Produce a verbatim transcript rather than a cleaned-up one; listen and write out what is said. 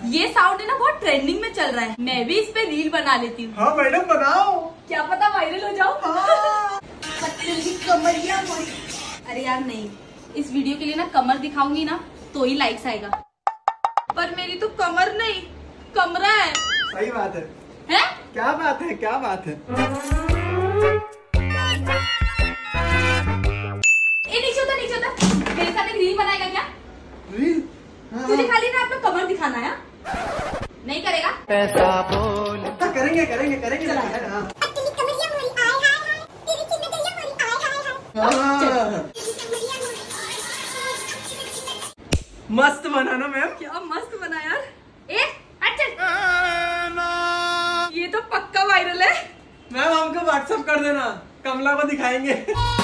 ये साउंड है ना बहुत ट्रेंडिंग में चल रहा है, मैं भी इस पे रील बना लेती हूँ। हाँ मैडम बनाओ, क्या पता वायरल हो जाओ। हाँ। कमरिया अरे यार नहीं, इस वीडियो के लिए ना कमर दिखाऊंगी ना तो ही लाइक्स आएगा, पर मेरी तो कमर नहीं कमरा है। सही बात है। हैं? क्या बात है, क्या बात है। ए नीचे उतर, नीचे उतर। मेरे साथ एक रील बनाएगा क्या? रील? हाँ। तुझे खाली ना अपना कमर दिखाना है, नहीं करेगा? पैसा बोल। हाँ, करेंगे करेंगे करेंगे। चला हाँ। हाँ। मस्त बना ना मैम। क्या मस्त बना यार। ए अच्छा, ये तो पक्का वायरल है। मैम हमको व्हाट्सएप कर देना, कमला को दिखाएंगे।